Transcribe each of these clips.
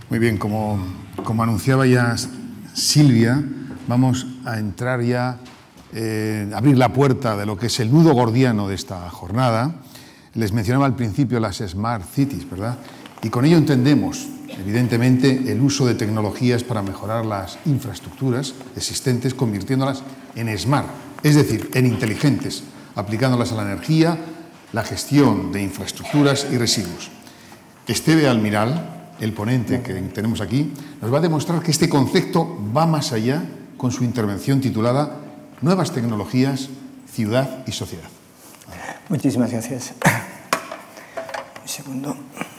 Muy bien, como anunciaba ya Silvia, vamos a entrar ya, abrir la puerta de lo que es el nudo gordiano de esta jornada. Les mencionaba al principio las Smart Cities, ¿verdad? Y con ello entendemos, evidentemente, el uso de tecnologías para mejorar las infraestructuras existentes, convirtiéndolas en smart, es decir, en inteligentes, aplicándolas a la energía, la gestión de infraestructuras y residuos. Esteve Almiral, el ponente que tenemos aquí, nos va a demostrar que este concepto va más allá con su intervención titulada Nuevas tecnologías, ciudad y sociedad. Muchísimas gracias. Un segundo.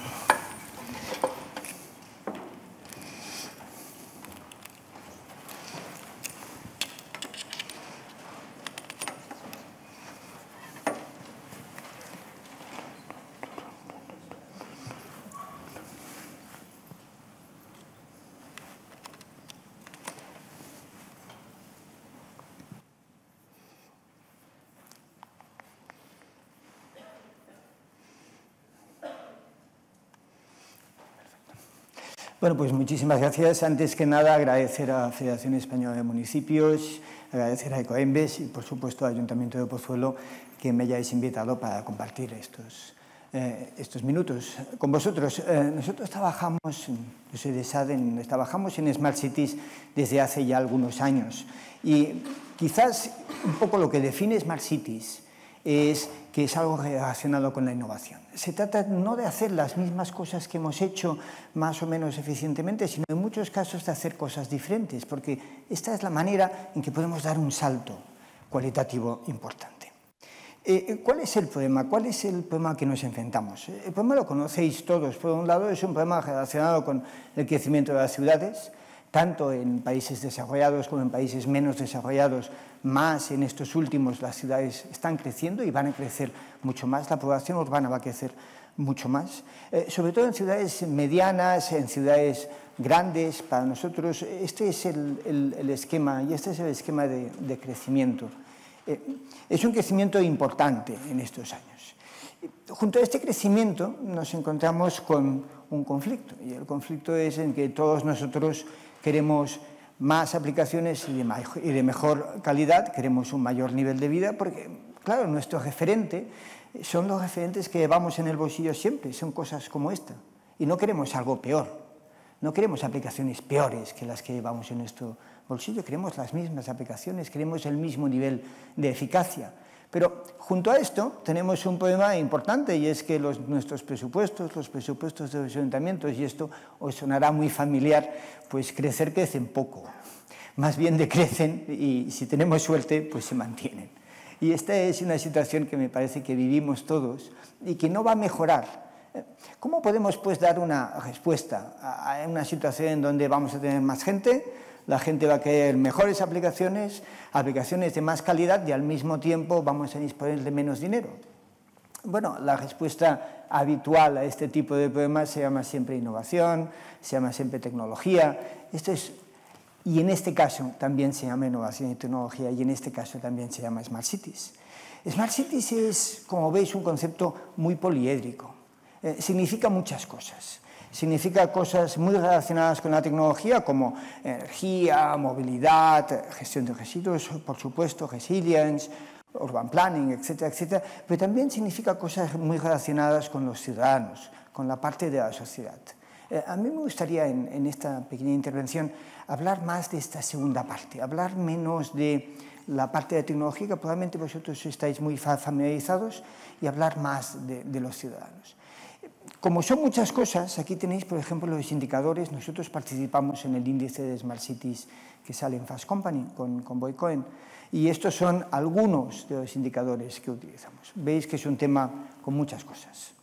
Bueno, pues muchísimas gracias. Antes que nada, agradecer a la Federación Española de Municipios, agradecer a Ecoembes y, por supuesto, al Ayuntamiento de Pozuelo que me hayáis invitado para compartir estos minutos con vosotros. Nosotros trabajamos, yo soy de SADEN, trabajamos en Smart Cities desde hace ya algunos años y quizás un poco lo que define Smart Cities es que es algo relacionado con la innovación. Se trata no de hacer las mismas cosas que hemos hecho más o menos eficientemente, sino en muchos casos de hacer cosas diferentes, porque esta es la manera en que podemos dar un salto cualitativo importante. ¿Cuál es el problema? ¿Cuál es el problema que nos enfrentamos? El problema lo conocéis todos. Por un lado, es un problema relacionado con el crecimiento de las ciudades, tanto en países desarrollados como en países menos desarrollados. Más en estos últimos las ciudades están creciendo y van a crecer mucho más, la población urbana va a crecer mucho más, sobre todo en ciudades medianas, en ciudades grandes. Para nosotros este es el esquema, y este es el esquema de crecimiento. Es un crecimiento importante en estos años. Junto a este crecimiento nos encontramos con un conflicto, y el conflicto es en que todos nosotros queremos más aplicaciones y de mejor calidad, queremos un mayor nivel de vida, porque, claro, nuestro referente son los referentes que llevamos en el bolsillo siempre, son cosas como esta, y no queremos algo peor, no queremos aplicaciones peores que las que llevamos en nuestro bolsillo, queremos las mismas aplicaciones, queremos el mismo nivel de eficacia. Pero junto a esto tenemos un problema importante, y es que nuestros presupuestos, los presupuestos de los ayuntamientos, y esto os sonará muy familiar, pues crecen poco. Más bien decrecen y si tenemos suerte, pues se mantienen. Y esta es una situación que me parece que vivimos todos y que no va a mejorar. ¿Cómo podemos pues dar una respuesta a una situación en donde vamos a tener más gente? La gente va a querer mejores aplicaciones de más calidad y al mismo tiempo vamos a disponer de menos dinero. Bueno, la respuesta habitual a este tipo de problemas se llama siempre innovación, se llama siempre tecnología. Y en este caso también se llama innovación y tecnología, y en este caso también se llama Smart Cities. Smart Cities es, como veis, un concepto muy poliédrico. Significa muchas cosas. Significa cosas muy relacionadas con la tecnología, como energía, movilidad, gestión de residuos, por supuesto, resilience, urban planning, etcétera, etcétera, pero también significa cosas muy relacionadas con los ciudadanos, con la parte de la sociedad. A mí me gustaría, en esta pequeña intervención, hablar más de esta segunda parte, hablar menos de la parte de tecnología, que probablemente vosotros estáis muy familiarizados, y hablar más de los ciudadanos. Como son muchas cosas, aquí tenéis, por ejemplo, los indicadores. Nosotros participamos en el índice de Smart Cities que sale en Fast Company con Boy Cohen, y estos son algunos de los indicadores que utilizamos. Veis que es un tema con muchas cosas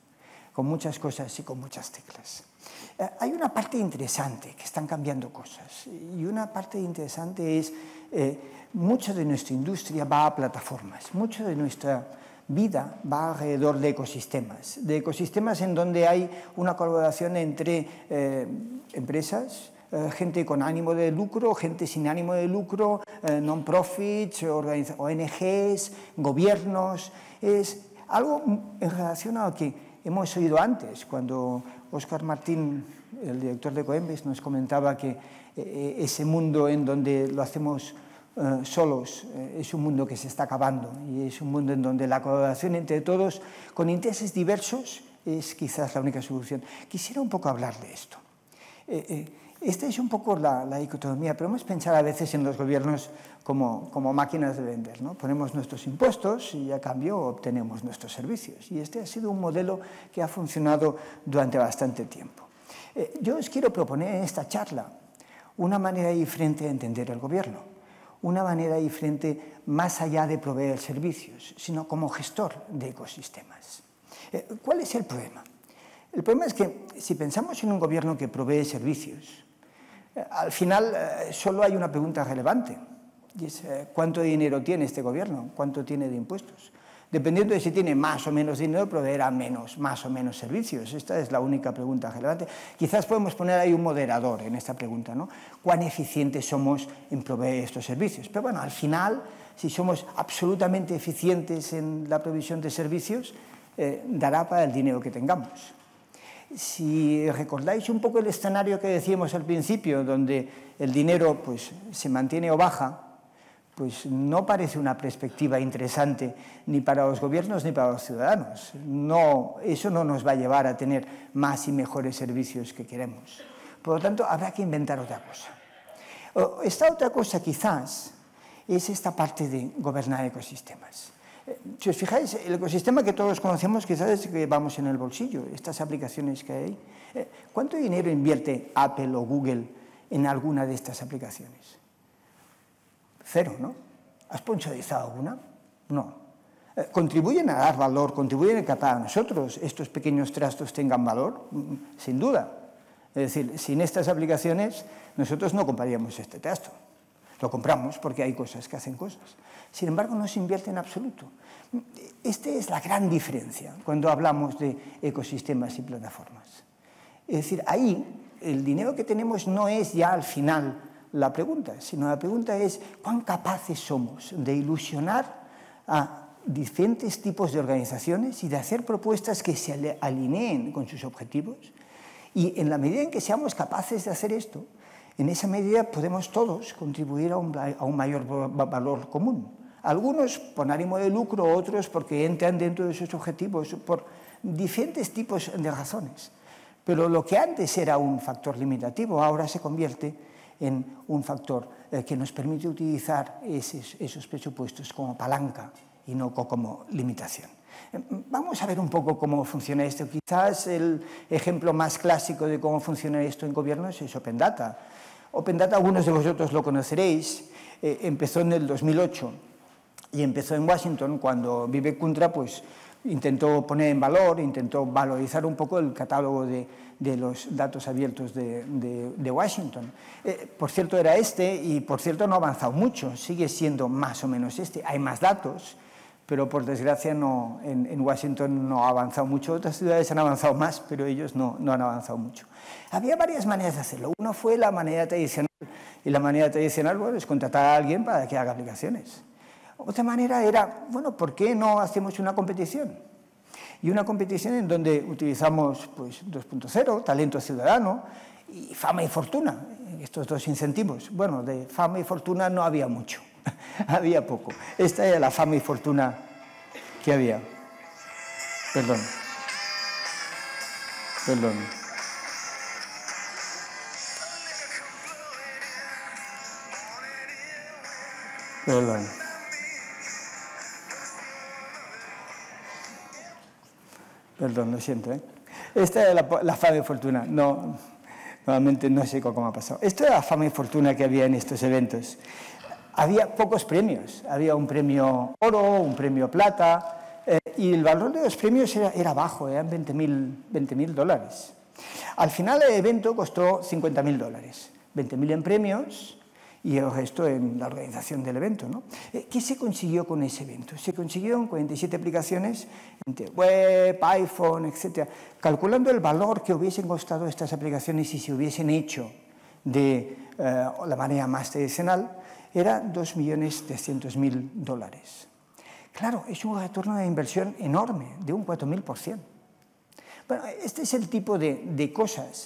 y con muchas teclas. Hay una parte interesante, que están cambiando cosas, y una parte interesante es mucho de nuestra industria va a plataformas, mucho de nuestra vida va alrededor de ecosistemas en donde hay una colaboración entre empresas, gente con ánimo de lucro, gente sin ánimo de lucro, non-profits, ONGs, gobiernos. Es algo en relación a lo que hemos oído antes, cuando Óscar Martín el director de Ecoembes, nos comentaba que ese mundo en donde lo hacemos solos es un mundo que se está acabando y es un mundo en donde la colaboración entre todos, con intereses diversos, es quizás la única solución. Quisiera un poco hablar de esto. Esta es un poco la dicotomía. Podemos pensar a veces en los gobiernos como máquinas de vender, ¿no? Ponemos nuestros impuestos y a cambio obtenemos nuestros servicios. Y este ha sido un modelo que ha funcionado durante bastante tiempo. Yo os quiero proponer en esta charla una manera diferente de entender el gobierno, una manera diferente más allá de proveer servicios, sino como gestor de ecosistemas. ¿Cuál es el problema? El problema es que si pensamos en un gobierno que provee servicios, al final solo hay una pregunta relevante, y es ¿cuánto dinero tiene este gobierno? ¿Cuánto tiene de impuestos? Dependiendo de si tiene más o menos dinero, proveerá más o menos servicios. Esta es la única pregunta relevante. Quizás podemos poner ahí un moderador en esta pregunta, ¿no? ¿Cuán eficientes somos en proveer estos servicios? Pero bueno, al final, si somos absolutamente eficientes en la provisión de servicios, dará para el dinero que tengamos. Si recordáis un poco el escenario que decíamos al principio, donde el dinero pues, se mantiene o baja, pues no parece una perspectiva interesante ni para los gobiernos ni para los ciudadanos. No, eso no nos va a llevar a tener más y mejores servicios que queremos. Por lo tanto, habrá que inventar otra cosa. Esta otra cosa quizás es esta parte de gobernar ecosistemas. Si os fijáis, el ecosistema que todos conocemos quizás es que vamos en el bolsillo, estas aplicaciones que hay. ¿Cuánto dinero invierte Apple o Google en alguna de estas aplicaciones? Cero, ¿no? ¿Has sponsorizado alguna? No. ¿Contribuyen a dar valor, contribuyen a que para nosotros estos pequeños trastos tengan valor? Sin duda. Es decir, sin estas aplicaciones nosotros no compraríamos este trasto. Lo compramos porque hay cosas que hacen cosas. Sin embargo, no se invierte en absoluto. Esta es la gran diferencia cuando hablamos de ecosistemas y plataformas. Es decir, ahí el dinero que tenemos no es ya al final la pregunta, sino la pregunta es cuán capaces somos de ilusionar a diferentes tipos de organizaciones y de hacer propuestas que se alineen con sus objetivos. Y en la medida en que seamos capaces de hacer esto, en esa medida podemos todos contribuir a un mayor valor común. Algunos por ánimo de lucro, otros porque entran dentro de sus objetivos, por diferentes tipos de razones. Pero lo que antes era un factor limitativo, ahora se convierte en un factor que nos permite utilizar esos presupuestos como palanca y no como limitación. Vamos a ver un poco cómo funciona esto. Quizás el ejemplo más clásico de cómo funciona esto en gobiernos es Open Data. Open Data, algunos de vosotros lo conoceréis, empezó en el 2008 y empezó en Washington cuando Vivek Kundra pues, intentó poner en valor, intentó valorizar un poco el catálogo de los datos abiertos de Washington. Por cierto, era este y, por cierto, no ha avanzado mucho, sigue siendo más o menos este. Hay más datos, pero por desgracia no, en Washington no ha avanzado mucho. Otras ciudades han avanzado más, pero ellos no han avanzado mucho. Había varias maneras de hacerlo. Una fue la manera tradicional, y la manera tradicional bueno, es contratar a alguien para que haga aplicaciones. Otra manera era, bueno, ¿por qué no hacemos una competición? Y una competición en donde utilizamos pues, 2.0, talento ciudadano y fama y fortuna, estos dos incentivos. Bueno, de fama y fortuna no había mucho, había poco. Esta era la fama y fortuna que había. Perdón. Perdón, lo siento. Esta era la fama y fortuna. No, normalmente no sé cómo ha pasado. Esto era la fama y fortuna que había en estos eventos. Había pocos premios. Había un premio oro, un premio plata, y el valor de los premios era bajo, eran $20.000. Al final el evento costó $50.000. $20.000 en premios y el resto en la organización del evento, ¿no? ¿Qué se consiguió con ese evento? Se consiguieron 47 aplicaciones entre web, iPhone, etc. Calculando el valor que hubiesen costado estas aplicaciones si se hubiesen hecho de la manera más tradicional, era $2.300.000. Claro, es un retorno de inversión enorme, de un 4.000%. Bueno, este es el tipo de cosas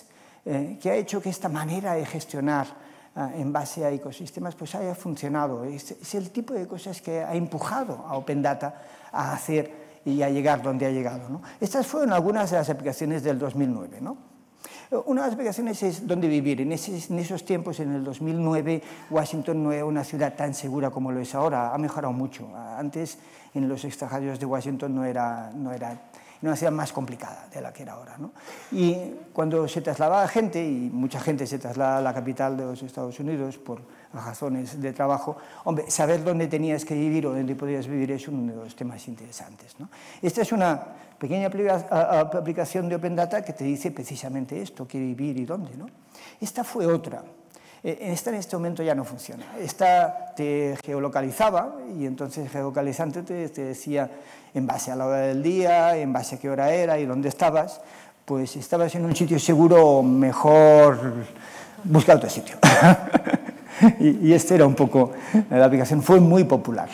que ha hecho que esta manera de gestionar en base a ecosistemas pues haya funcionado. Es el tipo de cosas que ha empujado a Open Data a hacer y a llegar donde ha llegado, ¿no? Estas fueron algunas de las aplicaciones del 2009, ¿no? Una de las aplicaciones es dónde vivir. En esos tiempos, en el 2009, Washington no era una ciudad tan segura como lo es ahora. Ha mejorado mucho. Antes, en los extrarradios de Washington no era una ciudad más complicada de la que era ahora, ¿no? Y cuando se trasladaba gente, y mucha gente se traslada a la capital de los Estados Unidos por razones de trabajo, hombre, saber dónde tenías que vivir o dónde podías vivir es uno de los temas interesantes, ¿no? Esta es una pequeña aplicación de Open Data que te dice precisamente esto, qué vivir y dónde, ¿no? Esta fue otra. Esta en este momento ya no funciona. Esta te geolocalizaba y entonces geolocalizante te decía en base a la hora del día, en base a qué hora era y dónde estabas, pues estabas en un sitio seguro, mejor busca otro sitio. Y este era un poco, la aplicación fue muy popular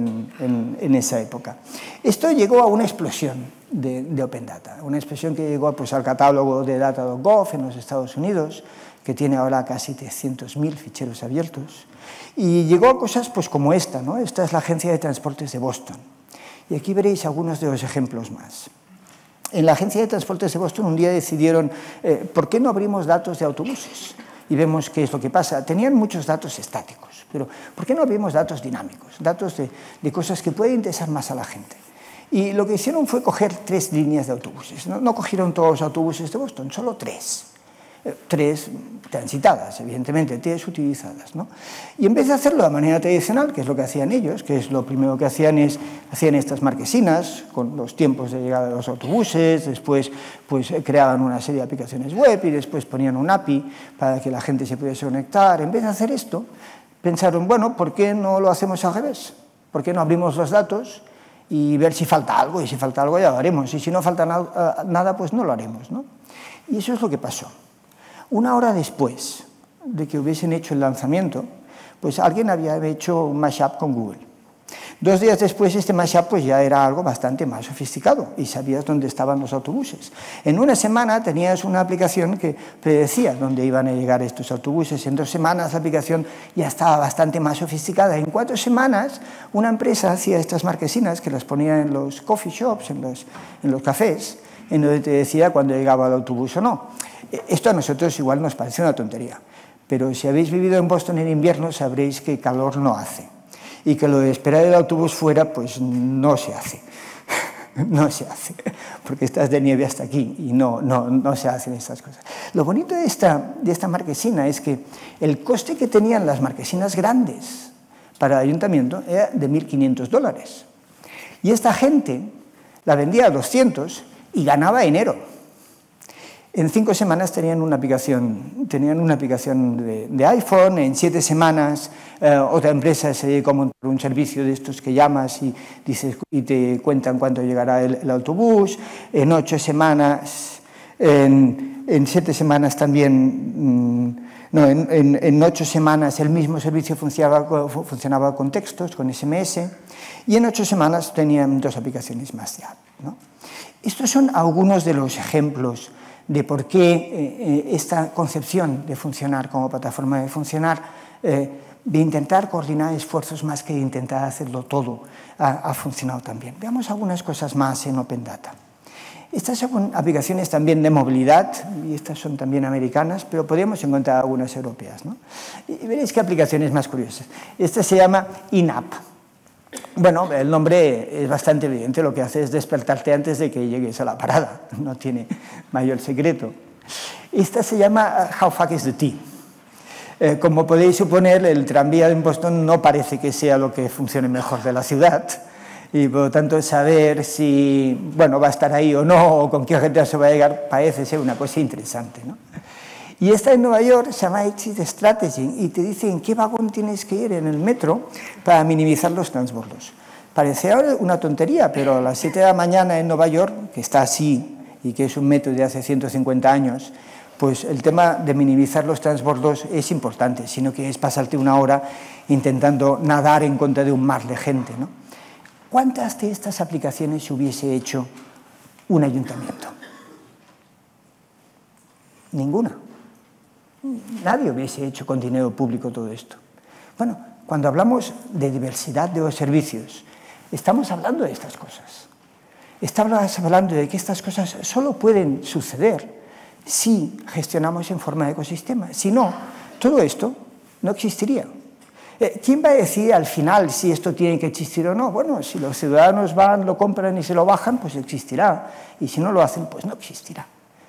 en esa época. Esto llegó a una explosión de Open Data, una explosión que llegó pues, al catálogo de Data.gov en los Estados Unidos, que tiene ahora casi 300.000 ficheros abiertos, y llegó a cosas pues, como esta, ¿no? Esta es la Agencia de Transportes de Boston, y aquí veréis algunos de los ejemplos más. En la Agencia de Transportes de Boston un día decidieron, ¿por qué no abrimos datos de autobuses? Y vemos qué es lo que pasa. Tenían muchos datos estáticos, pero ¿por qué no abrimos datos dinámicos? Datos de cosas que pueden interesar más a la gente. Y lo que hicieron fue coger 3 líneas de autobuses. No cogieron todos los autobuses de Boston, solo 3. 3 transitadas, evidentemente, 3 utilizadas, ¿no? Y en vez de hacerlo de manera tradicional, que es lo que hacían ellos, que es lo primero que hacían estas marquesinas con los tiempos de llegada de los autobuses, después pues, creaban una serie de aplicaciones web y después ponían un API para que la gente se pudiese conectar. En vez de hacer esto, pensaron, bueno, ¿por qué no lo hacemos al revés? ¿Por qué no abrimos los datos y ver si falta algo? Y si falta algo ya lo haremos, y si no falta nada, pues no lo haremos, ¿no? Y eso es lo que pasó. Una hora después de que hubiesen hecho el lanzamiento, pues alguien había hecho un mashup con Google. 2 días después este mashup pues ya era algo bastante más sofisticado y sabías dónde estaban los autobuses. En una semana tenías una aplicación que predecía dónde iban a llegar estos autobuses. En 2 semanas la aplicación ya estaba bastante más sofisticada. En 4 semanas una empresa hacía estas marquesinas que las ponía en los coffee shops, en los cafés, en donde te decía cuándo llegaba el autobús o no. Esto a nosotros igual nos parece una tontería, pero si habéis vivido en Boston en invierno sabréis que calor no hace y que lo de esperar el autobús fuera pues no se hace. No se hace, porque estás de nieve hasta aquí y no se hacen estas cosas. Lo bonito de esta marquesina es que el coste que tenían las marquesinas grandes para el ayuntamiento era de $1.500. Y esta gente la vendía a 200 y ganaba dinero. En 5 semanas tenían una aplicación de iPhone. En 7 semanas otra empresa se dedicó a montar un servicio de estos que llamas y te cuentan cuándo llegará el autobús. En 8 semanas, en 7 semanas también, en 8 semanas el mismo servicio funcionaba con textos, con SMS, y en 8 semanas tenían 2 aplicaciones más de app, ¿no? Estos son algunos de los ejemplos de por qué esta concepción de funcionar como plataforma de funcionar, de intentar coordinar esfuerzos más que de intentar hacerlo todo, ha funcionado también. Veamos algunas cosas más en Open Data. Estas son aplicaciones también de movilidad, y estas son también americanas, pero podríamos encontrar algunas europeas, ¿no? Y veréis qué aplicaciones más curiosas. Esta se llama In-App. Bueno, el nombre es bastante evidente, lo que hace es despertarte antes de que llegues a la parada, no tiene mayor secreto. Esta se llama How Far is the Tea. Como podéis suponer, el tranvía en Boston no parece que sea lo que funcione mejor de la ciudad, y por lo tanto saber si va a estar ahí o no, o con qué retraso va a llegar, parece ser una cosa interesante, ¿no? Y esta en Nueva York se llama Exit Strategy y te dice en qué vagón tienes que ir en el metro para minimizar los transbordos. Parece una tontería, pero a las 7 de la mañana en Nueva York, que está así y que es un metro de hace 150 años, pues el tema de minimizar los transbordos es importante, si no quieres pasarte una hora intentando nadar en contra de un mar de gente, ¿no? ¿Cuántas de estas aplicaciones hubiese hecho un ayuntamiento? Ninguna. Nadie hubiese hecho con dinero público todo esto. Bueno, cuando hablamos de diversidad de los servicios, estamos hablando de estas cosas. Estamos hablando de que estas cosas solo pueden suceder si gestionamos en forma de ecosistema. Si no, todo esto no existiría. ¿Quién va a decir al final si esto tiene que existir o no? Bueno, si los ciudadanos van, lo compran y se lo bajan, pues existirá. Y si no lo hacen, pues no existirá.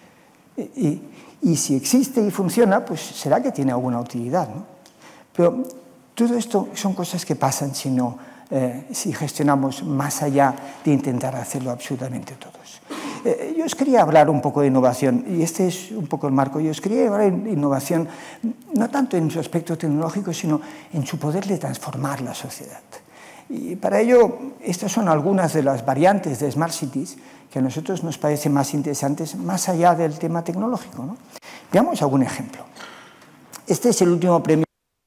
Y si existe y funciona, pues será que tiene alguna utilidad, ¿no? Pero todo esto son cosas que pasan si gestionamos más allá de intentar hacerlo absolutamente todos. Yo os quería hablar un poco de innovación, y este es un poco el marco. Yo os quería hablar de innovación no tanto en su aspecto tecnológico, sino en su poder de transformar la sociedad. Y para ello, estas son algunas de las variantes de Smart Cities que a nosotros nos parecen más interesantes, más allá del tema tecnológico, ¿no? Veamos algún ejemplo. Este es el último premio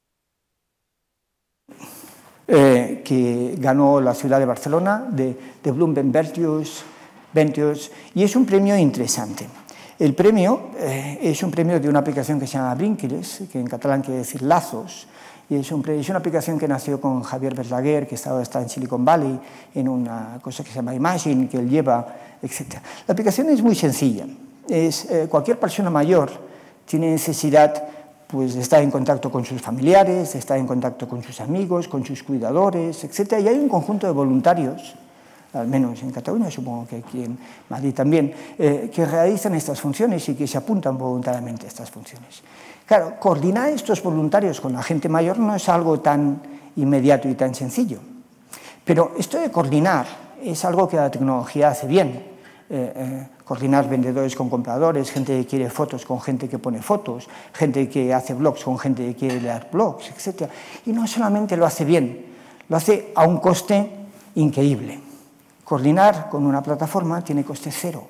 que ganó la ciudad de Barcelona, de Bloomberg Ventures, y es un premio interesante. El premio es un premio de una aplicación que se llama Brinquiles, que en catalán quiere decir lazos, y es una aplicación que nació con Javier Verdaguer, que está en Silicon Valley, en una cosa que se llama Imagine, que él lleva, etc. La aplicación es muy sencilla. Cualquier persona mayor tiene necesidad, pues, de estar en contacto con sus familiares, de estar en contacto con sus amigos, con sus cuidadores, etc. Y hay un conjunto de voluntarios, al menos en Cataluña, supongo que aquí en Madrid también, que realizan estas funciones y que se apuntan voluntariamente a estas funciones. Claro, coordinar estos voluntarios con la gente mayor no es algo tan inmediato y tan sencillo. Pero esto de coordinar es algo que la tecnología hace bien. Coordinar vendedores con compradores, gente que quiere fotos con gente que pone fotos, gente que hace blogs con gente que quiere leer blogs, etc. Y no solamente lo hace bien, lo hace a un coste increíble. Coordinar con una plataforma tiene coste cero,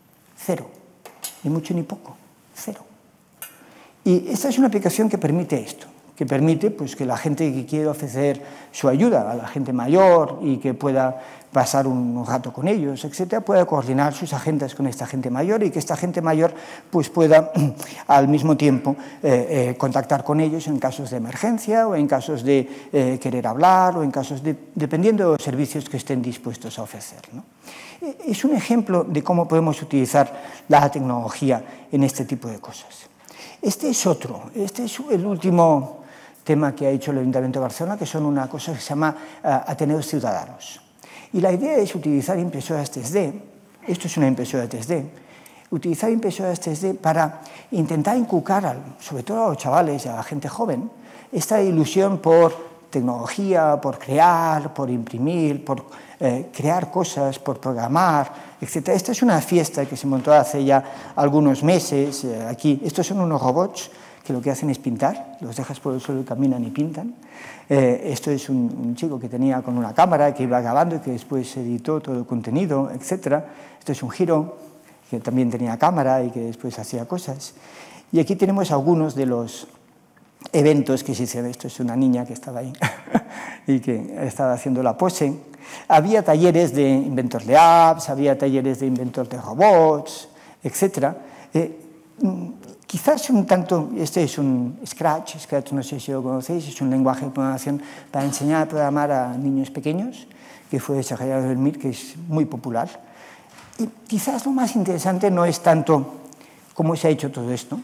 ni mucho ni poco, cero. Y esta es una aplicación que permite esto, que permite, pues, que la gente que quiere ofrecer su ayuda a la gente mayor y que pueda pasar un rato con ellos, etcétera, pueda coordinar sus agendas con esta gente mayor y que esta gente mayor, pues, pueda al mismo tiempo contactar con ellos en casos de emergencia o en casos de querer hablar o en casos dependiendo de los servicios que estén dispuestos a ofrecer, ¿no? Es un ejemplo de cómo podemos utilizar la tecnología en este tipo de cosas. Este es el último tema que ha hecho el Ayuntamiento de Barcelona, que son una cosa que se llama Ateneos Ciudadanos. Y la idea es utilizar impresoras 3D, esto es una impresora 3D, utilizar impresoras 3D para intentar inculcar, sobre todo a los chavales y a la gente joven, esta ilusión por tecnología, por crear, por imprimir, por crear cosas, por programar, etc. Esta es una fiesta que se montó hace ya algunos meses aquí. Estos son unos robots que lo que hacen es pintar, los dejas por el suelo y caminan y pintan. Esto es un chico que tenía con una cámara, que iba grabando y que después editó todo el contenido, etc. Esto es un giro que también tenía cámara y que después hacía cosas. Y aquí tenemos algunos de los eventos que se hicieron. Esto es una niña que estaba ahí y que estaba haciendo la pose. Había talleres de inventor de apps, había talleres de inventor de robots, etc. Quizás un tanto, este es un Scratch no sé si lo conocéis, es un lenguaje de programación para enseñar a programar a niños pequeños, que fue desarrollado en el MIT, que es muy popular. Y quizás lo más interesante no es tanto cómo se ha hecho todo esto,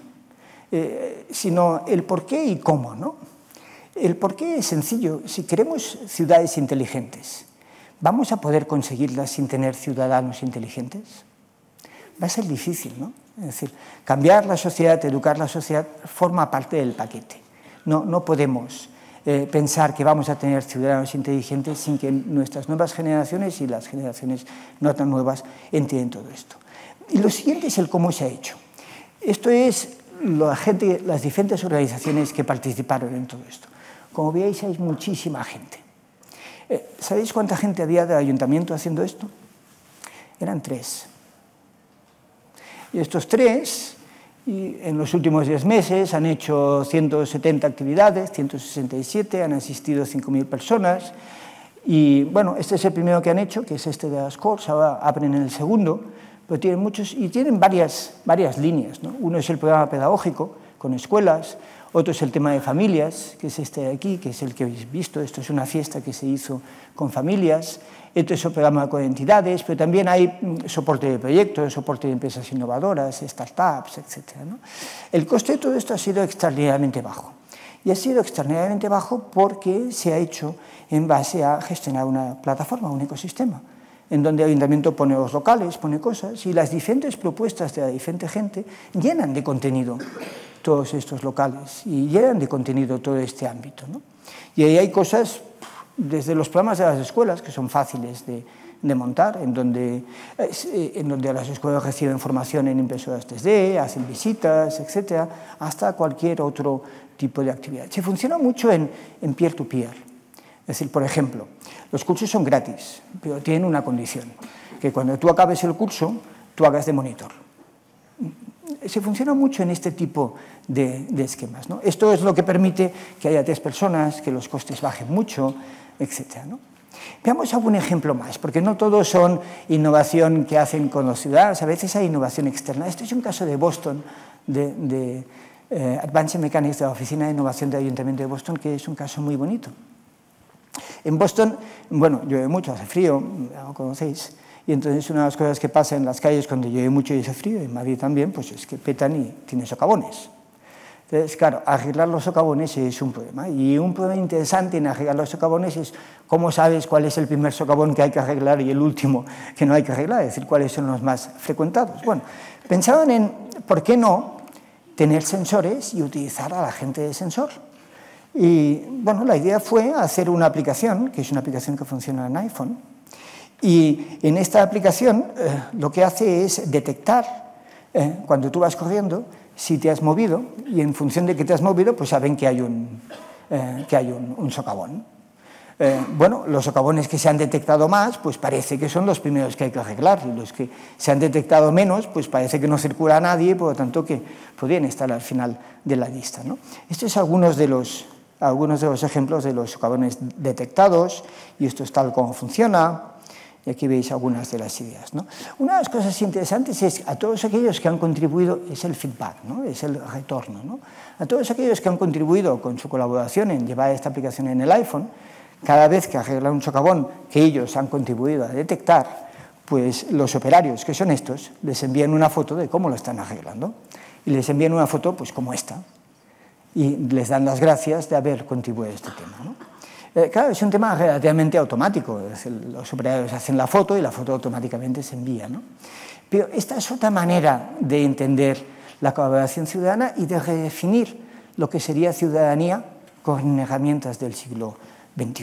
sino el por qué y cómo, ¿no? El por qué es sencillo. Si queremos ciudades inteligentes, ¿vamos a poder conseguirlas sin tener ciudadanos inteligentes? Va a ser difícil, ¿no? Es decir, cambiar la sociedad, educar la sociedad, forma parte del paquete. No podemos pensar que vamos a tener ciudadanos inteligentes sin que nuestras nuevas generaciones y las generaciones no tan nuevas entiendan todo esto. Y lo siguiente es el cómo se ha hecho. Esto es las diferentes organizaciones que participaron en todo esto. Como veis, hay muchísima gente. ¿Sabéis cuánta gente había del ayuntamiento haciendo esto? Eran 3. Y estos 3, en los últimos 10 meses, han hecho 170 actividades, 167, han asistido 5.000 personas. Y bueno, este es el primero que han hecho, que es este de las Corts, ahora abren el segundo, pero tienen muchos, y tienen varias líneas, ¿no? Uno es el programa pedagógico, con escuelas. Otro es el tema de familias, que es este de aquí, que es el que habéis visto. Esto es una fiesta que se hizo con familias. Esto es un programa con entidades, pero también hay soporte de proyectos, soporte de empresas innovadoras, startups, etc., ¿no? El coste de todo esto ha sido extraordinariamente bajo. Y ha sido extraordinariamente bajo porque se ha hecho en base a gestionar una plataforma, un ecosistema, en donde el ayuntamiento pone los locales, pone cosas, y las diferentes propuestas de la diferente gente llenan de contenido todos estos locales y llenan de contenido todo este ámbito, ¿no? Y ahí hay cosas, desde los programas de las escuelas, que son fáciles de montar, en donde las escuelas reciben formación en impresoras 3D, hacen visitas, etcétera, hasta cualquier otro tipo de actividad. Se funciona mucho en peer-to-peer. Es decir, por ejemplo, los cursos son gratis, pero tienen una condición, que cuando tú acabes el curso, tú hagas de monitor. Se funciona mucho en este tipo de esquemas, ¿no? Esto es lo que permite que haya 3 personas, que los costes bajen mucho, etc., ¿no? Veamos algún ejemplo más, porque no todos son innovación que hacen con los ciudadanos, a veces hay innovación externa. Este es un caso de Boston, de Advanced Mechanics, de la Oficina de Innovación del Ayuntamiento de Boston, que es un caso muy bonito. En Boston, bueno, llueve mucho, hace frío, lo conocéis, y entonces una de las cosas que pasa en las calles cuando llueve mucho y hace frío, en Madrid también, pues es que petan y tienen socavones. Entonces, claro, arreglar los socavones es un problema, y un problema interesante en arreglar los socavones es cómo sabes cuál es el primer socavón que hay que arreglar y el último que no hay que arreglar, es decir, cuáles son los más frecuentados. Bueno, pensaban en, ¿por qué no tener sensores y utilizar a la gente de sensor? Y, bueno, la idea fue hacer una aplicación, que es una aplicación que funciona en iPhone, y en esta aplicación lo que hace es detectar, cuando tú vas corriendo, si te has movido, y en función de que te has movido, pues saben que hay un socavón. Bueno, los socavones que se han detectado más, pues parece que son los primeros que hay que arreglar, y los que se han detectado menos, pues parece que no circula a nadie, por lo tanto que podrían estar al final de la lista, ¿no? Estos son algunos de los ejemplos de los socavones detectados, y esto es tal como funciona. Y aquí veis algunas de las ideas, ¿no? Una de las cosas interesantes es a todos aquellos que han contribuido, es el feedback, ¿no? Es el retorno, ¿no? A todos aquellos que han contribuido con su colaboración en llevar esta aplicación en el iPhone, cada vez que arreglan un socavón que ellos han contribuido a detectar, pues los operarios, que son estos, les envían una foto de cómo lo están arreglando. Y les envían una foto pues como esta. Y les dan las gracias de haber contribuido a este tema, ¿no? Claro, es un tema relativamente automático. Los operarios hacen la foto y la foto automáticamente se envía, ¿no? Pero esta es otra manera de entender la colaboración ciudadana y de redefinir lo que sería ciudadanía con herramientas del siglo XXI.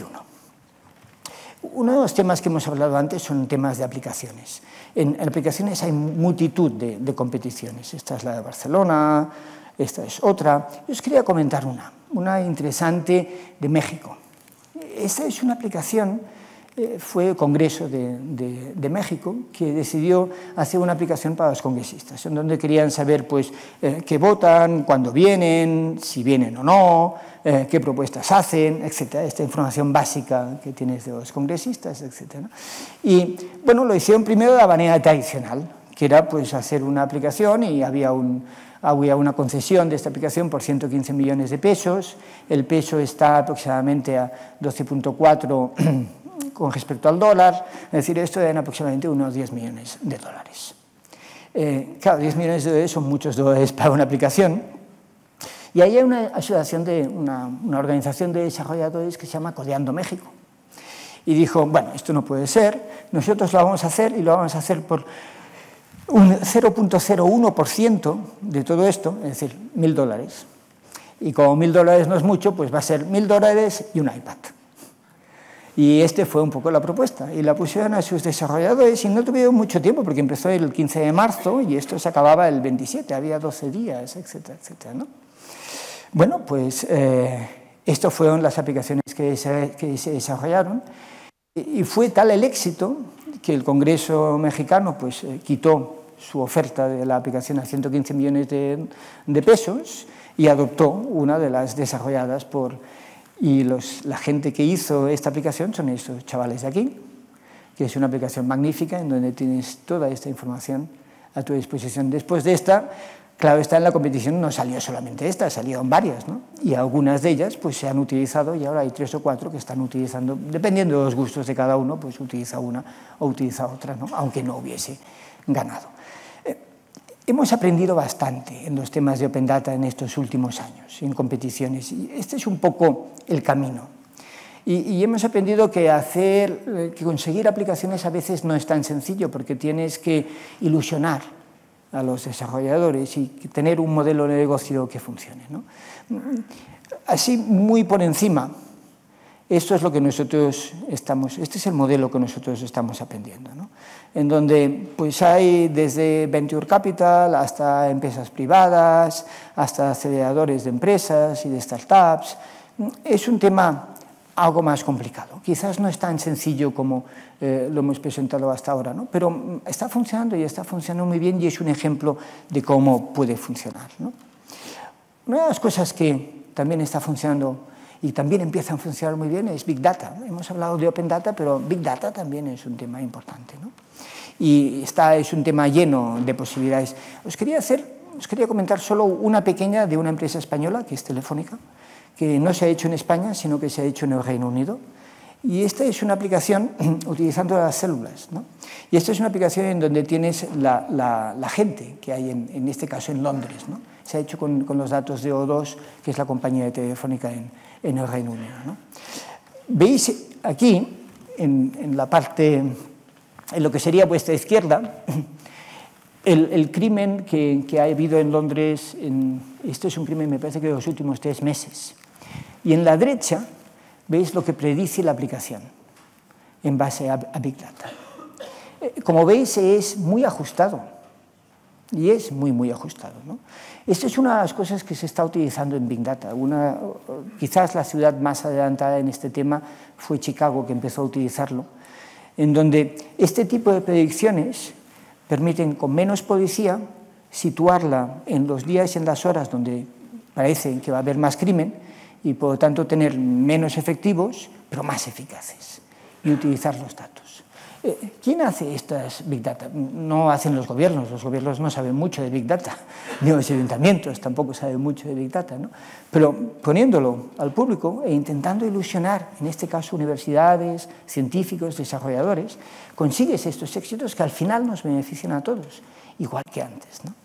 Uno de los temas que hemos hablado antes son temas de aplicaciones. En aplicaciones hay multitud de competiciones. Esta es la de Barcelona, esta es otra. Yo os quería comentar una interesante de México. Esta es una aplicación, fue el Congreso de México, que decidió hacer una aplicación para los congresistas, en donde querían saber pues, qué votan, cuándo vienen, si vienen o no, qué propuestas hacen, etc. Esta información básica que tienes de los congresistas, etc., ¿no? Y bueno, lo hicieron primero de la manera tradicional, que era pues, hacer una aplicación y había una concesión de esta aplicación por 115 millones de pesos, el peso está aproximadamente a 12.4 con respecto al dólar, es decir, esto eran aproximadamente unos 10 millones de dólares. Claro, 10 millones de dólares son muchos dólares para una aplicación, y ahí hay una asociación una organización de desarrolladores que se llama Codeando México, y dijo, bueno, esto no puede ser, nosotros lo vamos a hacer y lo vamos a hacer por un 0.01% de todo esto, es decir, $1.000. Y como $1.000 no es mucho, pues va a ser $1.000 y un iPad. Y este fue un poco la propuesta. Y la pusieron a sus desarrolladores y no tuvieron mucho tiempo, porque empezó el 15 de marzo y esto se acababa el 27, había 12 días, etcétera, etcétera, ¿no? Bueno, pues estas fueron las aplicaciones que se desarrollaron. Y fue tal el éxito que el Congreso mexicano pues, quitó su oferta de la aplicación a 115 millones de pesos y adoptó una de las desarrolladas por... Y la gente que hizo esta aplicación son estos chavales de aquí, que es una aplicación magnífica en donde tienes toda esta información a tu disposición. Después de esta, Claro, en la competición no salió solamente esta, salieron varias, ¿no? Y algunas de ellas pues se han utilizado y ahora hay 3 o 4 que están utilizando, dependiendo de los gustos de cada uno, pues utiliza una o utiliza otra, ¿no? Aunque no hubiese ganado. Hemos aprendido bastante en los temas de Open Data en estos últimos años, en competiciones, y este es un poco el camino. Y hemos aprendido que conseguir aplicaciones a veces no es tan sencillo, porque tienes que ilusionar a los desarrolladores y tener un modelo de negocio que funcione, ¿no? Así, muy por encima, esto es lo que nosotros este es el modelo que nosotros estamos aprendiendo, ¿no? En donde pues hay desde Venture Capital hasta empresas privadas, hasta aceleradores de empresas y de startups. Es un tema algo más complicado. Quizás no es tan sencillo como lo hemos presentado hasta ahora, ¿no? Pero está funcionando y está funcionando muy bien y es un ejemplo de cómo puede funcionar, ¿no? Una de las cosas que también está funcionando y también empieza a funcionar muy bien es Big Data. Hemos hablado de Open Data, pero Big Data también es un tema importante, ¿no? Y es un tema lleno de posibilidades. Os quería comentar solo una pequeña de una empresa española, que es Telefónica, que no se ha hecho en España, sino que se ha hecho en el Reino Unido. Y esta es una aplicación utilizando las células, ¿no? Y esta es una aplicación en donde tienes la gente que hay, en este caso, en Londres, ¿no? Se ha hecho con los datos de O2, que es la compañía de Telefónica en el Reino Unido, ¿no? Veis aquí, en la parte, en lo que sería vuestra izquierda, el crimen que ha habido en Londres, esto es un crimen, me parece que de los últimos 3 meses. Y en la derecha veis lo que predice la aplicación en base a Big Data. Como veis, es muy ajustado, y es muy ajustado, ¿no? Esto es una de las cosas que se está utilizando en Big Data. Quizás la ciudad más adelantada en este tema fue Chicago, que empezó a utilizarlo, en donde este tipo de predicciones permiten, con menos policía, situarla en los días y en las horas donde parece que va a haber más crimen y, por lo tanto, tener menos efectivos, pero más eficaces, y utilizar los datos. ¿Quién hace estas Big Data? No hacen los gobiernos no saben mucho de Big Data, ni los ayuntamientos tampoco saben mucho de Big Data, ¿no? Pero poniéndolo al público e intentando ilusionar, en este caso, universidades, científicos, desarrolladores, consigues estos éxitos que al final nos benefician a todos, igual que antes, ¿no?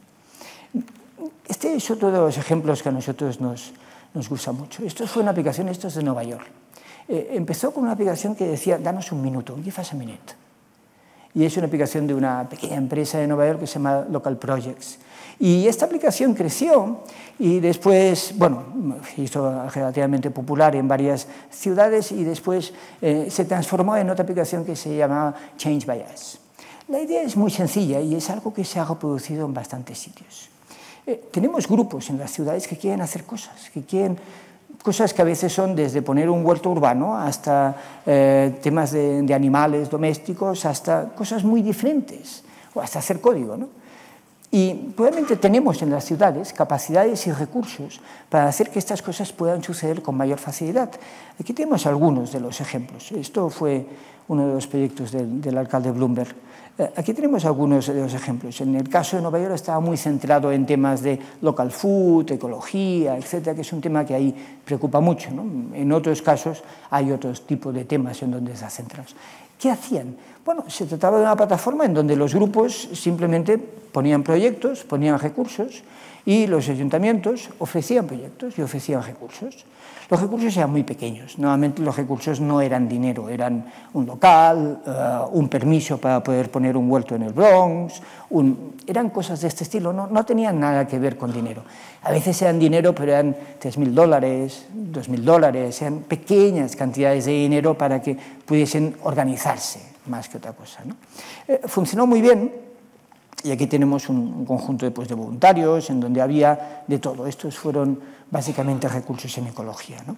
Este es otro de los ejemplos que a nosotros nos gusta mucho. Esto fue una aplicación, esto es de Nueva York. Empezó con una aplicación que decía, danos un minuto, give us a minute. Y es una aplicación de una pequeña empresa de Nueva York que se llama Local Projects. Y esta aplicación creció y después, bueno, se hizo relativamente popular en varias ciudades y después se transformó en otra aplicación que se llamaba Change by Us. La idea es muy sencilla y es algo que se ha reproducido en bastantes sitios. Tenemos grupos en las ciudades que quieren hacer cosas, cosas que a veces son desde poner un huerto urbano hasta temas de animales domésticos, hasta cosas muy diferentes, o hasta hacer código, ¿no? Y probablemente tenemos en las ciudades capacidades y recursos para hacer que estas cosas puedan suceder con mayor facilidad. Aquí tenemos algunos de los ejemplos. Esto fue uno de los proyectos del alcalde Bloomberg. Aquí tenemos algunos de los ejemplos. En el caso de Nueva York estaba muy centrado en temas de local food, ecología, etcétera, que es un tema que ahí preocupa mucho, ¿no? En otros casos hay otros tipos de temas en donde están centrados. ¿Qué hacían? Bueno, se trataba de una plataforma en donde los grupos simplemente ponían proyectos, ponían recursos y los ayuntamientos ofrecían proyectos y ofrecían recursos. Los recursos eran muy pequeños, normalmente los recursos no eran dinero, eran un local, un permiso para poder poner un huerto en el Bronx, eran cosas de este estilo, no tenían nada que ver con dinero. A veces eran dinero, pero eran $3.000, $2.000, eran pequeñas cantidades de dinero para que pudiesen organizarse más que otra cosa, ¿no? Funcionó muy bien. Y aquí tenemos un conjunto de voluntarios en donde había de todo. Estos fueron básicamente recursos en ecología, ¿no?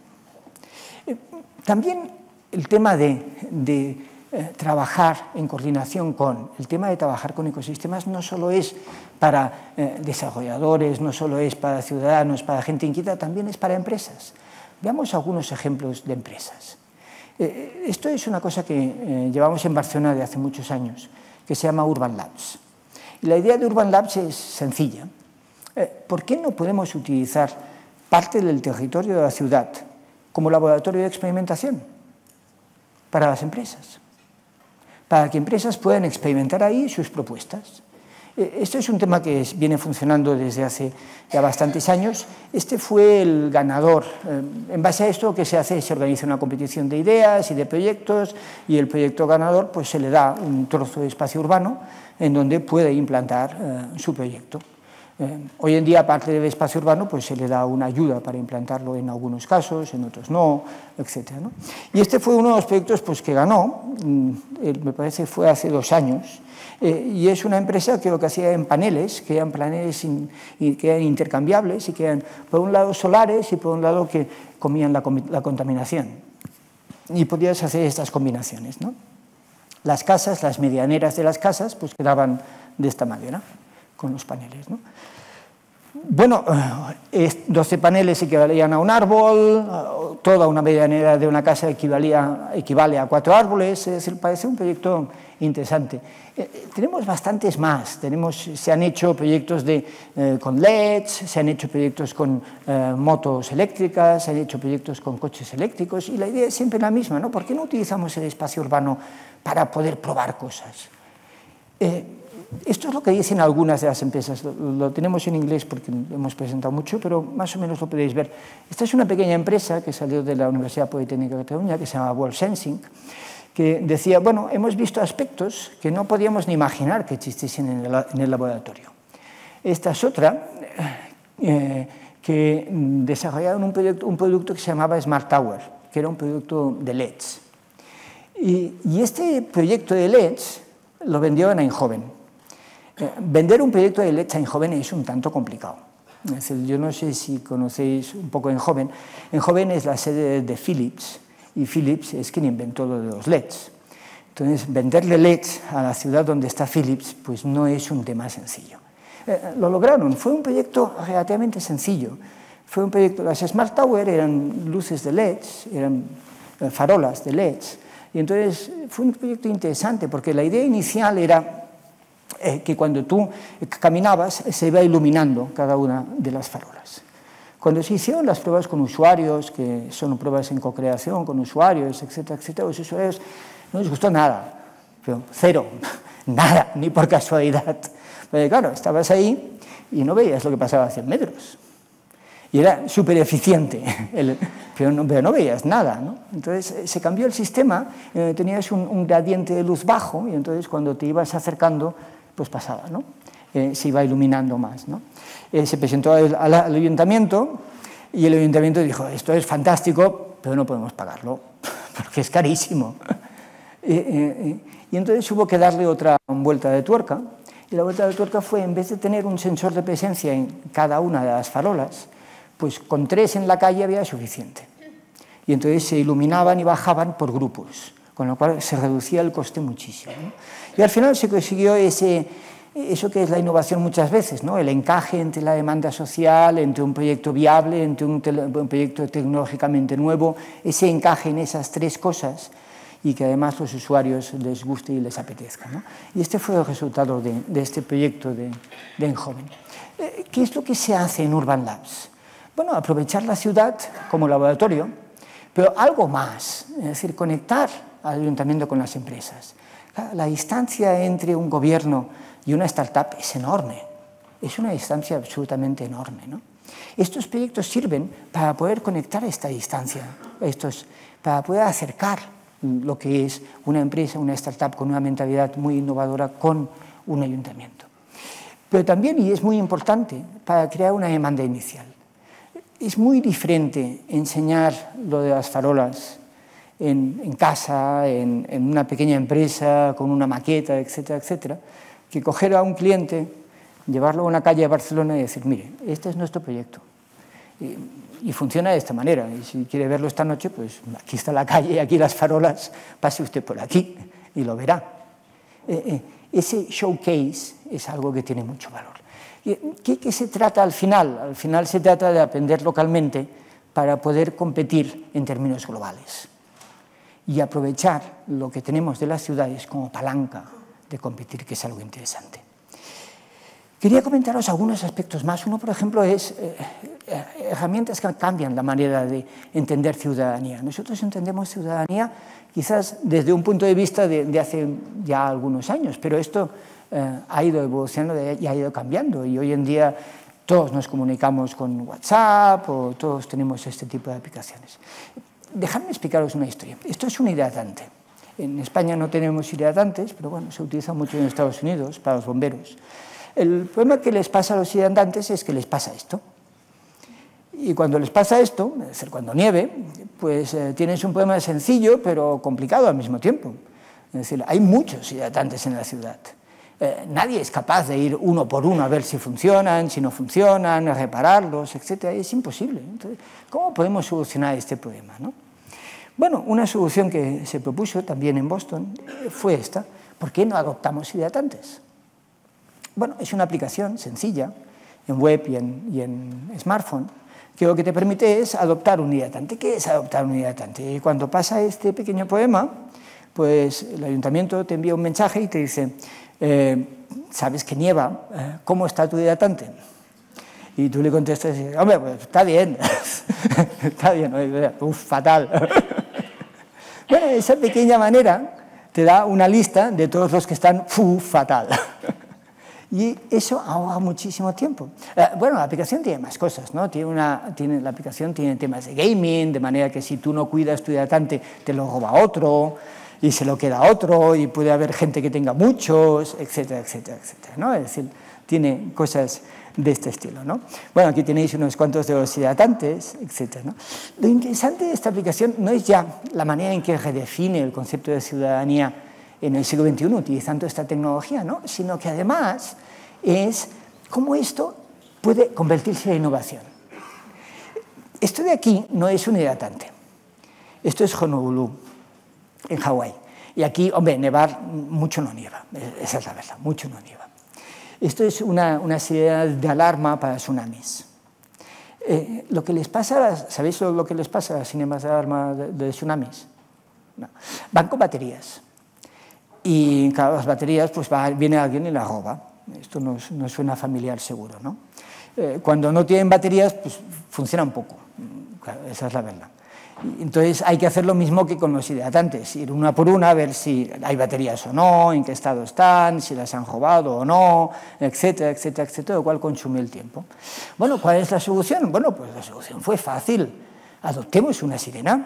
También el tema de trabajar en coordinación el tema de trabajar con ecosistemas no solo es para desarrolladores, no solo es para ciudadanos, para gente inquieta, también es para empresas. Veamos algunos ejemplos de empresas. Esto es una cosa que llevamos en Barcelona de hace muchos años, que se llama Urban Labs. Y la idea de Urban Labs es sencilla. ¿Por qué no podemos utilizar parte del territorio de la ciudad como laboratorio de experimentación para las empresas? Para que empresas puedan experimentar ahí sus propuestas. Esto es un tema que viene funcionando desde hace ya bastantes años. Este fue el ganador. En base a esto, lo que se hace es se organiza una competición de ideas y de proyectos, y el proyecto ganador pues, se le da un trozo de espacio urbano en donde puede implantar su proyecto. Hoy en día, aparte del espacio urbano, pues se le da una ayuda para implantarlo en algunos casos, en otros no, etc., ¿no? Y este fue uno de los proyectos pues, que ganó, me parece fue hace 2 años, y es una empresa que lo que hacía en paneles, que eran paneles que eran intercambiables y que eran, por un lado, solares y por un lado que comían la contaminación. Y podías hacer estas combinaciones, ¿no? Las casas, las medianeras de las casas, pues quedaban de esta manera, con los paneles, ¿no? Bueno, 12 paneles equivalían a un árbol, toda una medianera de una casa equivale a 4 árboles, es decir, parece un proyecto interesante. Tenemos bastantes más, se han hecho proyectos con LEDs, se han hecho proyectos con motos eléctricas, se han hecho proyectos con coches eléctricos, y la idea es siempre la misma, ¿no? ¿Por qué no utilizamos el espacio urbano para poder probar cosas? Esto es lo que dicen algunas de las empresas, lo tenemos en inglés porque hemos presentado mucho, pero más o menos lo podéis ver. Esta es una pequeña empresa que salió de la Universidad Politécnica de Cataluña, que se llama World Sensing, que decía, bueno, hemos visto aspectos que no podíamos ni imaginar que existiesen en el laboratorio. Esta es otra, que desarrollaron un producto que se llamaba Smart Tower, que era un producto de LEDs. Y este proyecto de LEDs lo vendió en Eindhoven. Vender un proyecto de LEDs a Eindhoven es un tanto complicado. Es decir, yo no sé si conocéis un poco Eindhoven. Eindhoven es la sede de Philips, y Philips es quien inventó lo de los LEDs. Entonces, venderle LEDs a la ciudad donde está Philips, pues no es un tema sencillo. Lo lograron, fue un proyecto relativamente sencillo. Fue un proyecto, las Smart Tower eran luces de LEDs, eran farolas de LEDs, y entonces fue un proyecto interesante porque la idea inicial era que cuando tú caminabas se iba iluminando cada una de las farolas. Cuando se hicieron las pruebas con usuarios, que son pruebas en co-creación con usuarios, etcétera, etcétera, los usuarios no les gustó nada, pero cero, nada, ni por casualidad. Porque claro, estabas ahí y no veías lo que pasaba a 100 metros. Y era súper eficiente, pero no veías nada, ¿no? Entonces se cambió el sistema, tenías un gradiente de luz bajo, y entonces cuando te ibas acercando, pues pasaba, ¿no? Se iba iluminando más, ¿no? Se presentó al ayuntamiento, y el ayuntamiento dijo, esto es fantástico, pero no podemos pagarlo, porque es carísimo. Y entonces hubo que darle otra vuelta de tuerca, y la vuelta de tuerca fue, en vez de tener un sensor de presencia en cada una de las farolas, pues con 3 en la calle había suficiente. Y entonces se iluminaban y bajaban por grupos, con lo cual se reducía el coste muchísimo, ¿no? Y al final se consiguió eso que es la innovación muchas veces, ¿no? El encaje entre la demanda social, entre un proyecto viable, entre un proyecto tecnológicamente nuevo, ese encaje en esas 3 cosas, y que además los usuarios les guste y les apetezca, ¿no? Y este fue el resultado de este proyecto de Eindhoven. ¿Qué es lo que se hace en Urban Labs? Bueno, aprovechar la ciudad como laboratorio, pero algo más, es decir, conectar al ayuntamiento con las empresas. La distancia entre un gobierno y una startup es enorme, es una distancia absolutamente enorme, ¿no? Estos proyectos sirven para poder conectar esta distancia, para poder acercar lo que es una empresa, una startup con una mentalidad muy innovadora con un ayuntamiento. Pero también, y es muy importante, para crear una demanda inicial. Es muy diferente enseñar lo de las farolas en casa, en una pequeña empresa, con una maqueta, etcétera, etcétera, que coger a un cliente, llevarlo a una calle de Barcelona y decir, mire, este es nuestro proyecto. Y funciona de esta manera. Y si quiere verlo esta noche, pues aquí está la calle, aquí las farolas, pase usted por aquí y lo verá. Ese showcase es algo que tiene mucho valor. ¿Qué se trata al final? Al final se trata de aprender localmente para poder competir en términos globales y aprovechar lo que tenemos de las ciudades como palanca de competir, que es algo interesante. Quería comentaros algunos aspectos más. Uno, por ejemplo, es herramientas que cambian la manera de entender ciudadanía. Nosotros entendemos ciudadanía quizás desde un punto de vista de hace ya algunos años, pero esto ha ido evolucionando y ha ido cambiando, y hoy en día todos nos comunicamos con WhatsApp o todos tenemos este tipo de aplicaciones. Dejadme explicaros una historia. Esto es un hidratante. En España no tenemos hidratantes, pero bueno, se utiliza mucho en Estados Unidos para los bomberos. El problema que les pasa a los hidratantes es que les pasa esto. Y cuando les pasa esto, es decir, cuando nieve, pues tienes un problema sencillo pero complicado al mismo tiempo. Es decir, hay muchos hidratantes en la ciudad. Nadie es capaz de ir uno por uno a ver si funcionan, si no funcionan, a repararlos, etc. Es imposible. Entonces, ¿cómo podemos solucionar este problema, no? Bueno, una solución que se propuso también en Boston fue esta. ¿Por qué no adoptamos hidratantes? Bueno, es una aplicación sencilla en web y en smartphone que lo que te permite es adoptar un hidratante. ¿Qué es adoptar un hidratante? Y cuando pasa este pequeño problema, pues el ayuntamiento te envía un mensaje y te dice: ¿sabes que nieva? ¿Cómo está tu hidratante? Y tú le contestas: hombre, pues está bien, está bien, fatal. Bueno, esa pequeña manera te da una lista de todos los que están fatal. Y eso ahorra muchísimo tiempo. Bueno, la aplicación tiene más cosas, ¿no? La aplicación tiene temas de gaming, de manera que si tú no cuidas tu hidratante, te lo roba otro, y se lo queda otro, y puede haber gente que tenga muchos, etcétera, etcétera, etcétera, ¿no? Es decir, tiene cosas de este estilo, ¿no? Bueno, aquí tenéis unos cuantos de los hidratantes, etcétera, ¿no? Lo interesante de esta aplicación no es ya la manera en que redefine el concepto de ciudadanía en el siglo XXI utilizando esta tecnología, ¿no? Sino que además es cómo esto puede convertirse en innovación. Esto de aquí no es un hidratante, esto es Honolulu, en Hawái. Y aquí, hombre, nevar mucho no nieva, esa es la verdad, mucho no nieva. Esto es una señal de alarma para tsunamis. Lo que les pasa, ¿sabéis lo que les pasa a las señales de alarma de tsunamis? No. Van con baterías. Y claro, las baterías, pues viene alguien y las roba. Esto nos suena familiar seguro, ¿no? Cuando no tienen baterías, pues funciona un poco. Claro, esa es la verdad. Entonces hay que hacer lo mismo que con los hidratantes, ir una por una a ver si hay baterías o no, en qué estado están, si las han robado o no, etcétera, etcétera, etcétera, lo cual consume el tiempo. Bueno, ¿cuál es la solución? Bueno, pues la solución fue fácil. Adoptemos una sirena.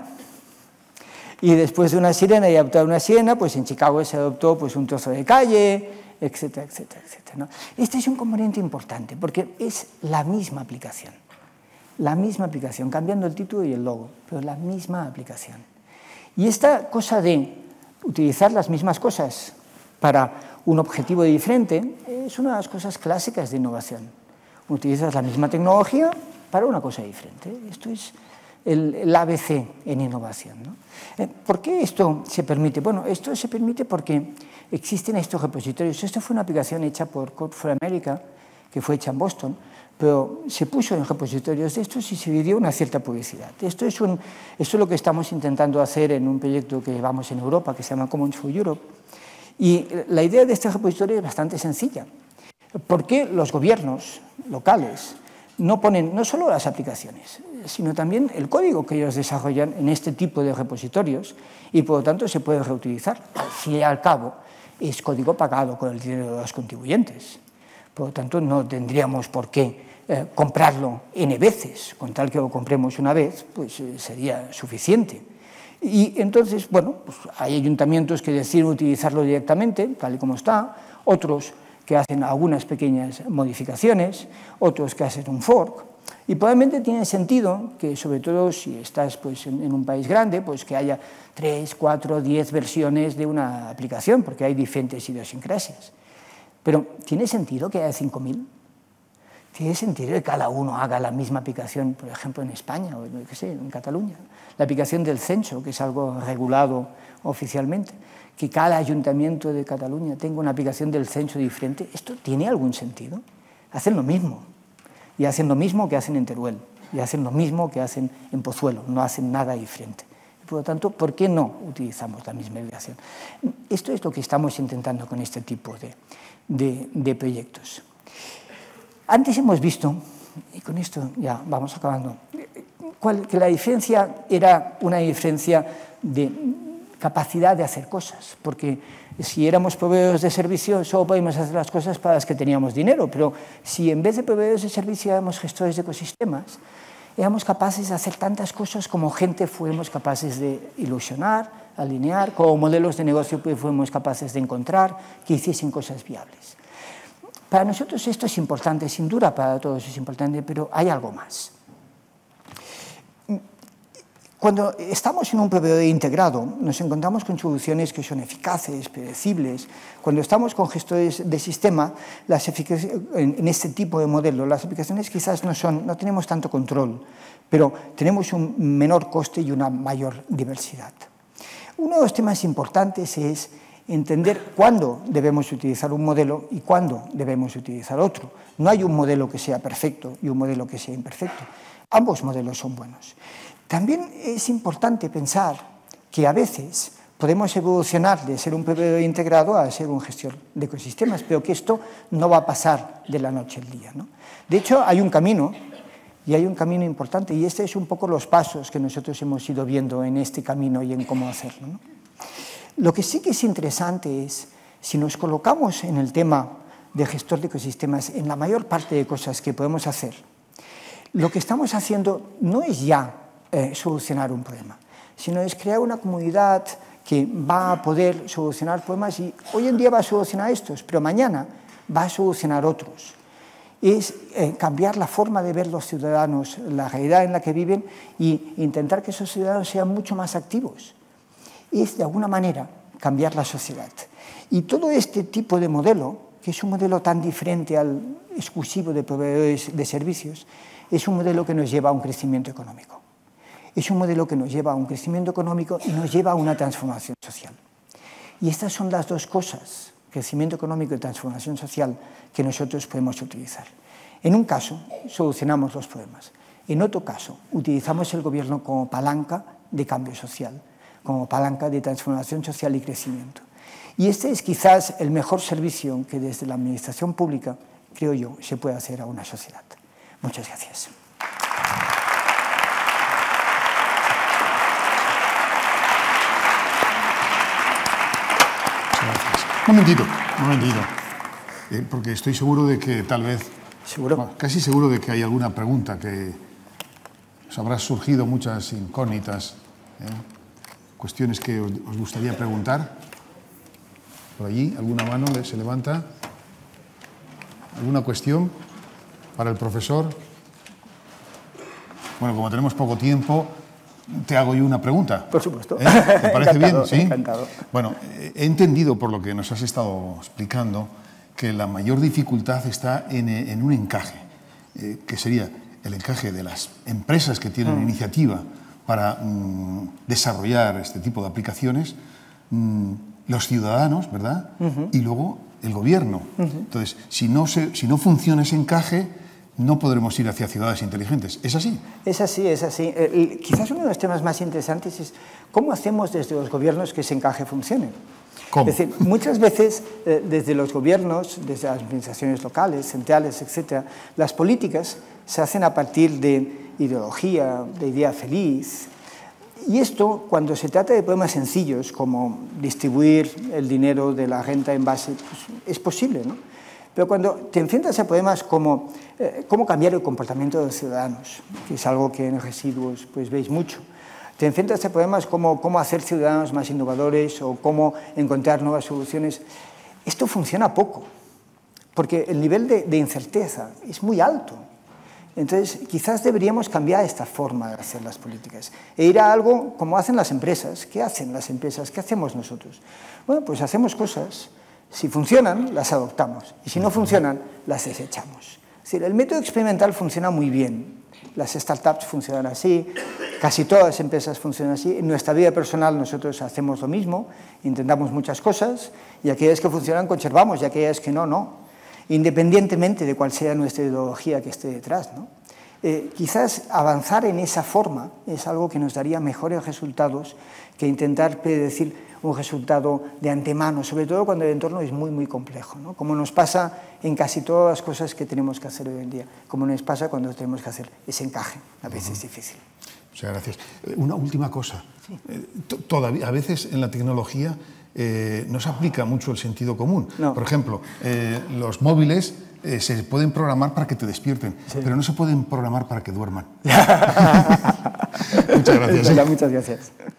Y después de una sirena y adoptar una sirena, pues en Chicago se adoptó pues, un trozo de calle, etcétera, etcétera, etcétera, ¿no? Este es un componente importante porque es la misma aplicación. La misma aplicación, cambiando el título y el logo, pero la misma aplicación. Y esta cosa de utilizar las mismas cosas para un objetivo diferente es una de las cosas clásicas de innovación. Utilizas la misma tecnología para una cosa diferente. Esto es el ABC en innovación, ¿no? ¿Por qué esto se permite? Bueno, esto se permite porque existen estos repositorios. Esto fue una aplicación hecha por Code for America, que fue hecha en Boston, pero se puso en repositorios de estos y se dio una cierta publicidad. Esto es lo que estamos intentando hacer en un proyecto que llevamos en Europa, que se llama Commons for Europe. Y la idea de este repositorio es bastante sencilla. ¿Por qué los gobiernos locales no ponen no solo las aplicaciones, sino también el código que ellos desarrollan en este tipo de repositorios y por lo tanto se puede reutilizar? Al fin y al cabo es código pagado con el dinero de los contribuyentes. Por lo tanto no tendríamos por qué comprarlo N veces, con tal que lo compremos una vez, pues sería suficiente. Y entonces, bueno, pues hay ayuntamientos que deciden utilizarlo directamente, tal y como está, otros que hacen algunas pequeñas modificaciones, otros que hacen un fork, y probablemente tiene sentido que, sobre todo si estás pues, en un país grande, pues que haya 3, 4, 10 versiones de una aplicación, porque hay diferentes idiosincrasias. Pero ¿tiene sentido que haya 5.000? ¿Tiene sentido que cada uno haga la misma aplicación, por ejemplo, en España o qué sé, en Cataluña? La aplicación del censo, que es algo regulado oficialmente, que cada ayuntamiento de Cataluña tenga una aplicación del censo diferente, ¿esto tiene algún sentido? Hacen lo mismo, y hacen lo mismo que hacen en Teruel, y hacen lo mismo que hacen en Pozuelo, no hacen nada diferente. Por lo tanto, ¿por qué no utilizamos la misma aplicación? Esto es lo que estamos intentando con este tipo de proyectos. Antes hemos visto, y con esto ya vamos acabando, que la diferencia era una diferencia de capacidad de hacer cosas, porque si éramos proveedores de servicio solo podíamos hacer las cosas para las que teníamos dinero, pero si en vez de proveedores de servicio éramos gestores de ecosistemas, éramos capaces de hacer tantas cosas como gente fuimos capaces de ilusionar, alinear, como modelos de negocio fuimos capaces de encontrar que hiciesen cosas viables. Para nosotros esto es importante, sin duda para todos es importante, pero hay algo más. Cuando estamos en un proveedor integrado, nos encontramos con soluciones que son eficaces, predecibles. Cuando estamos con gestores de sistema, en este tipo de modelo, las aplicaciones quizás no tenemos tanto control, pero tenemos un menor coste y una mayor diversidad. Uno de los temas importantes es entender cuándo debemos utilizar un modelo y cuándo debemos utilizar otro. No hay un modelo que sea perfecto y un modelo que sea imperfecto. Ambos modelos son buenos. También es importante pensar que a veces podemos evolucionar de ser un proveedor integrado a ser un gestor de ecosistemas, pero que esto no va a pasar de la noche al día, ¿no? De hecho, hay un camino, y hay un camino importante, y este es un poco los pasos que nosotros hemos ido viendo en este camino y en cómo hacerlo, ¿no? Lo que sí que es interesante es, si nos colocamos en el tema de gestor de ecosistemas, en la mayor parte de cosas que podemos hacer, lo que estamos haciendo no es ya solucionar un problema, sino es crear una comunidad que va a poder solucionar problemas y hoy en día va a solucionar estos, pero mañana va a solucionar otros. Es cambiar la forma de ver los ciudadanos, la realidad en la que viven e intentar que esos ciudadanos sean mucho más activos. Es, de alguna manera, cambiar la sociedad. Y todo este tipo de modelo, que es un modelo tan diferente al exclusivo de proveedores de servicios, es un modelo que nos lleva a un crecimiento económico. Es un modelo que nos lleva a un crecimiento económico y nos lleva a una transformación social. Y estas son las dos cosas, crecimiento económico y transformación social, que nosotros podemos utilizar. En un caso, solucionamos los problemas. En otro caso, utilizamos el gobierno como palanca de cambio social, como palanca de transformación social y crecimiento. Y este es quizás el mejor servicio que desde la administración pública, creo yo, se puede hacer a una sociedad. Muchas gracias. Un momentito, porque estoy seguro de que tal vez, casi seguro de que hay alguna pregunta que os habrá surgido muchas incógnitas, cuestiones que os gustaría preguntar. Por allí, ¿alguna mano se levanta? ¿Alguna cuestión para el profesor? Bueno, como tenemos poco tiempo, te hago yo una pregunta. Por supuesto. ¿Te parece bien? ¿Sí? Encantado. Bueno, he entendido por lo que nos has estado explicando que la mayor dificultad está en un encaje, que sería el encaje de las empresas que tienen iniciativa para desarrollar este tipo de aplicaciones, los ciudadanos, ¿verdad? Y luego el gobierno. Entonces, si no funciona ese encaje, no podremos ir hacia ciudades inteligentes. ¿Es así? Es así, es así. Quizás uno de los temas más interesantes es cómo hacemos desde los gobiernos que ese encaje funcione. ¿Cómo? Es decir, muchas veces desde los gobiernos, desde las administraciones locales, centrales, etc., las políticas se hacen a partir de ideología, de idea feliz. Y esto, cuando se trata de problemas sencillos, como distribuir el dinero de la renta en base, pues, es posible, ¿no? Pero cuando te enfrentas a problemas como cómo cambiar el comportamiento de los ciudadanos, que es algo que en residuos pues, veis mucho, te enfrentas a problemas como cómo hacer ciudadanos más innovadores o cómo encontrar nuevas soluciones, esto funciona poco, porque el nivel de incerteza es muy alto. Entonces, quizás deberíamos cambiar esta forma de hacer las políticas e ir a algo como hacen las empresas. ¿Qué hacen las empresas? ¿Qué hacemos nosotros? Bueno, pues hacemos cosas. Si funcionan, las adoptamos, y si no funcionan, las desechamos. Es decir, el método experimental funciona muy bien. Las startups funcionan así, casi todas las empresas funcionan así. En nuestra vida personal nosotros hacemos lo mismo, intentamos muchas cosas, y aquellas que funcionan conservamos, y aquellas que no, no. Independientemente de cuál sea nuestra ideología que esté detrás, ¿no? Quizás avanzar en esa forma es algo que nos daría mejores resultados que intentar predecir un resultado de antemano, sobre todo cuando el entorno es muy, muy complejo, ¿no? Como nos pasa en casi todas las cosas que tenemos que hacer hoy en día, como nos pasa cuando tenemos que hacer ese encaje, a veces es difícil. Muchas gracias. Una última cosa. Sí. Todavía, a veces en la tecnología no se aplica mucho el sentido común. No. Por ejemplo, los móviles se pueden programar para que te despierten, sí, pero no se pueden programar para que duerman. Muchas gracias. Muchas gracias.